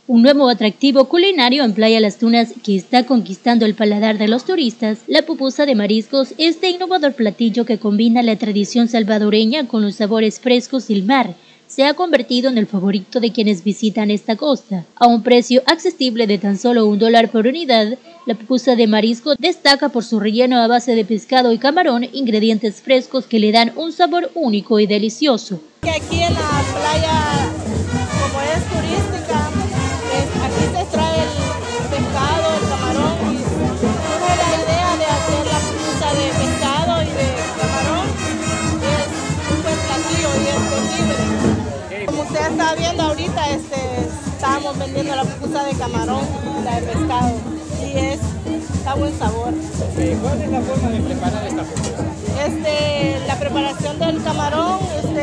Un nuevo atractivo culinario en Playa Las Tunas que está conquistando el paladar de los turistas, la pupusa de mariscos, este innovador platillo que combina la tradición salvadoreña con los sabores frescos del mar, se ha convertido en el favorito de quienes visitan esta costa. A un precio accesible de tan solo $1 por unidad, la pupusa de marisco destaca por su relleno a base de pescado y camarón, ingredientes frescos que le dan un sabor único y delicioso. Aquí en la playa, como es turística, aquí se extrae el pescado, el camarón, y surge la idea de hacer la pupusa de pescado y de camarón. Es un buen platillo y es posible. Como usted está viendo ahorita, estábamos vendiendo la pupusa de camarón y la de pescado, y está buen sabor. ¿Cuál es la forma de preparar esta pupusa? La preparación del camarón,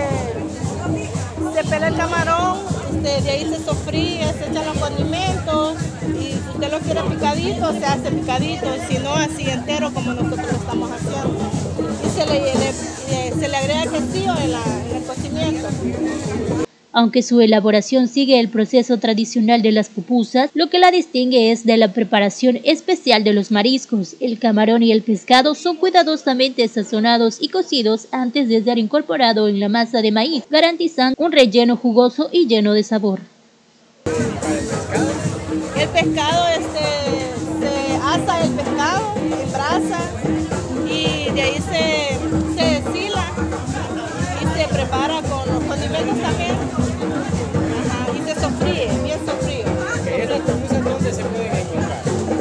se pela el camarón, de ahí se sofríe, se echan los condimentos, y si usted lo quiere picadito, se hace picadito, si no así entero como nosotros lo estamos haciendo. Y se le agrega quesillo en el cocimiento. Aunque su elaboración sigue el proceso tradicional de las pupusas, lo que la distingue es de la preparación especial de los mariscos. El camarón y el pescado son cuidadosamente sazonados y cocidos antes de ser incorporado en la masa de maíz, garantizando un relleno jugoso y lleno de sabor. El pescado, se asa el pescado en brasa y de ahí se deshila y se prepara con los condimentos también. Y se sofríe, bien sofrío. ¿Estas pupusas dónde se pueden encontrar?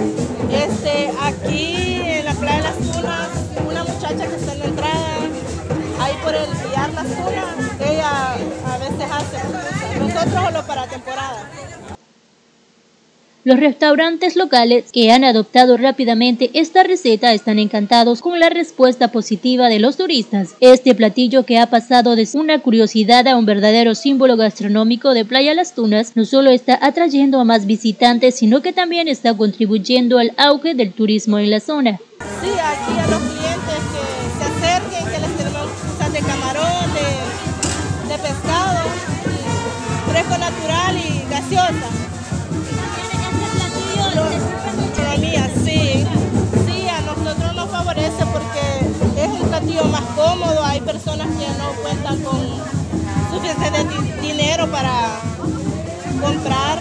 Aquí en la playa de Las Tunas, una muchacha que está en la entrada, ahí por el Villar Las Tunas, ella a veces hace pupusas. Nosotros solo para temporada. Los restaurantes locales que han adoptado rápidamente esta receta están encantados con la respuesta positiva de los turistas. Este platillo, que ha pasado de una curiosidad a un verdadero símbolo gastronómico de Playa Las Tunas, no solo está atrayendo a más visitantes, sino que también está contribuyendo al auge del turismo en la zona. Sí, aquí a los clientes que se acerquen, que les tenemos pupusas de camarón, de pescado, fresco natural y gaseosa. Sí, a nosotros nos favorece porque es un platillo más cómodo. Hay personas que no cuentan con suficiente dinero para comprar.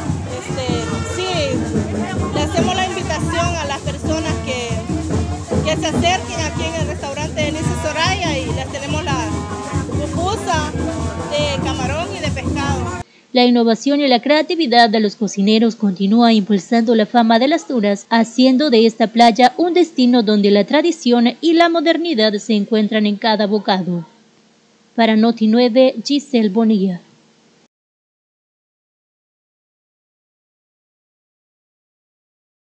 Sí, le hacemos la invitación a las personas que se acerquen aquí en el restaurante de Nice Soraya, y les tenemos la pupusa de camarón y de pescado. La innovación y la creatividad de los cocineros continúa impulsando la fama de Las Tunas, haciendo de esta playa un destino donde la tradición y la modernidad se encuentran en cada bocado. Para Noti 9, Giselle Bonilla.